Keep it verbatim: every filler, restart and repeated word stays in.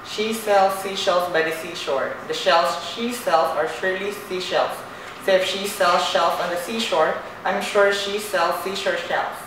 She sells seashells by the seashore. The shells she sells are surely seashells. So if she sells shells on the seashore, I'm sure she sells seashore shells.